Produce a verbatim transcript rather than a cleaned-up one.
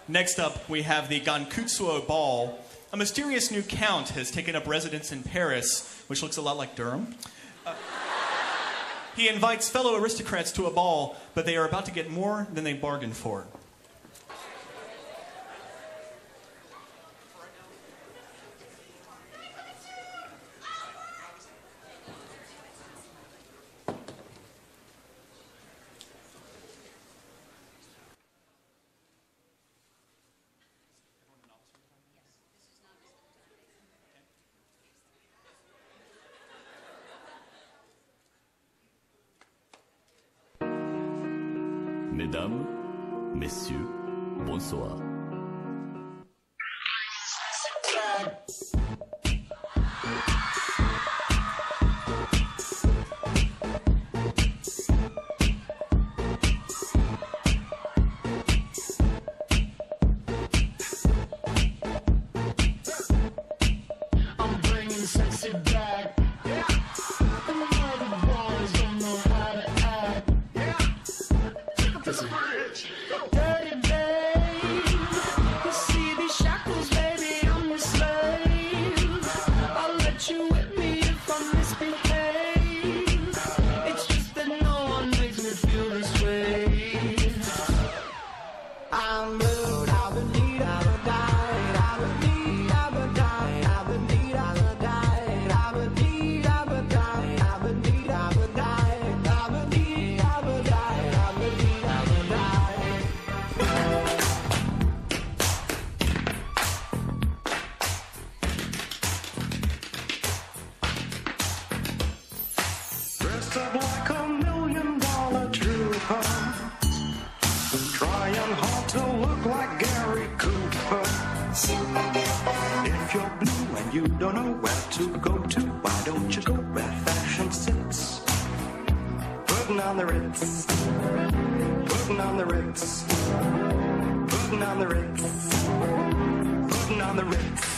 Next up, we have the Gankutsuou Ball. A mysterious new count has taken up residence in Paris, which looks a lot like Durham. Uh, he invites fellow aristocrats to a ball, but they are about to get more than they bargained for. Mesdames, Messieurs, bonsoir. I'm bringing sexy back. Yeah. And the other boys don't know how to act. Yeah. Dirty babe, you see these shackles, baby, I'm your slave. I'll let you whip me if I misbehave. It's just that no one makes me feel this way. I'm blue, I've been need, I've been died, I've been need, I've been died, I've been need, I've been died, I've been need, I've been died, I've been need, I've been died, I've been need, I've been died, I've been need, I've been died. Dressed up like a million dollar trooper, trying hard to look like Gary Cooper. If you're blue and you don't know where to go to, why don't you go where fashion sits? Putting on the Ritz, putting on the Ritz, putting on the Ritz, putting on the Ritz.